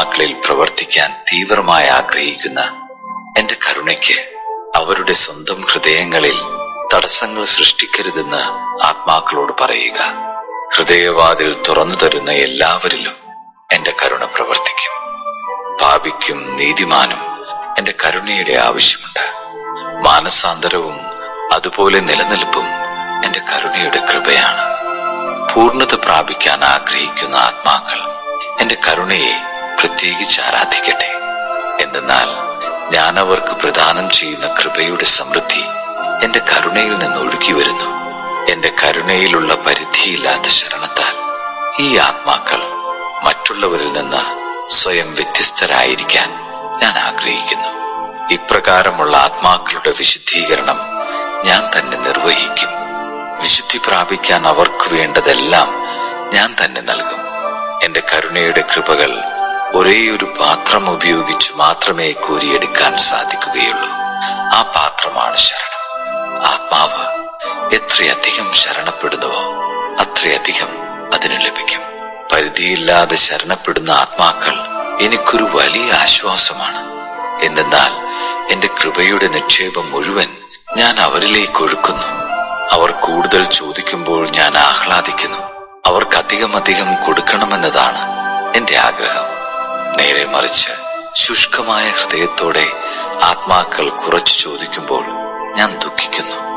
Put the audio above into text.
ആത്മാക്കളിൽ പ്രവർത്തിക്കാൻ തീവ്രമായി ആഗ്രഹിക്കുന്ന എന്റെ കരുണയ്ക്ക് അവരുടെ സ്വന്തം ഹൃദയങ്ങളിൽ തടസ്സങ്ങൾ സൃഷ്ടിക്കരുതെന്ന് ആത്മാക്കളോട് പറയുക. ഹൃദയവാതിൽ തുറന്നു തരുന്ന എല്ലാവരിലും എന്റെ കരുണ പ്രവർത്തിക്കും. പാപിക്കും നീതിമാനും എന്റെ കരുണയുടെ ആവശ്യമുണ്ട്. മാനസാന്തരവും അതുപോലെ നിലനിൽപ്പും എന്റെ കരുണയുടെ കൃപയാണ്. പൂർണ്ണത പ്രാപിക്കാൻ ആഗ്രഹിക്കുന്ന ആത്മാക്കൾ എന്റെ കരുണയെ പ്രത്യേകിച്ച് ആരാധിക്കട്ടെ. എന്തെന്നാൽ ഞാൻ അവർക്ക് പ്രദാനം ചെയ്യുന്ന കൃപയുടെ സമൃദ്ധി എന്റെ കരുണയിൽ നിന്ന് ഒഴുകി വരുന്നു. എന്റെ കരുണയിലുള്ള പരിധിയില്ലാത്ത ശരണത്താൽ ഈ ആത്മാക്കൾ മറ്റുള്ളവരിൽ നിന്ന് സ്വയം വ്യത്യസ്തരായിരിക്കാൻ ഞാൻ ആഗ്രഹിക്കുന്നു. ഇപ്രകാരമുള്ള ആത്മാക്കളുടെ വിശുദ്ധീകരണം ഞാൻ തന്നെ നിർവഹിക്കും. വിശുദ്ധി പ്രാപിക്കാൻ അവർക്ക് വേണ്ടതെല്ലാം ഞാൻ തന്നെ നൽകും. എന്റെ കരുണയുടെ കൃപകൾ ഒരേയൊരു പാത്രം ഉപയോഗിച്ച് മാത്രമേ കോരിയെടുക്കാൻ സാധിക്കുകയുള്ളൂ. ആ പാത്രമാണ് ശരണം. ആത്മാവ് എത്രയധികം ശരണപ്പെടുന്നുവോ അത്രയധികം അതിന് ലഭിക്കും. പരിധിയില്ലാതെ ശരണപ്പെടുന്ന ആത്മാക്കൾ എനിക്കൊരു വലിയ ആശ്വാസമാണ്. എന്തെന്നാൽ എന്റെ കൃപയുടെ നിക്ഷേപം മുഴുവൻ ഞാൻ അവരിലേക്ക് ഒഴുക്കുന്നു. അവർ കൂടുതൽ ചോദിക്കുമ്പോൾ ഞാൻ ആഹ്ലാദിക്കുന്നു. അവർക്ക് അധികം കൊടുക്കണമെന്നതാണ് എന്റെ ആഗ്രഹം. നേരെ മറിച്ച് ശുഷ്കമായ ഹൃദയത്തോടെ ആത്മാക്കൾ കുറച്ചു ചോദിക്കുമ്പോൾ ഞാൻ ദുഃഖിക്കുന്നു.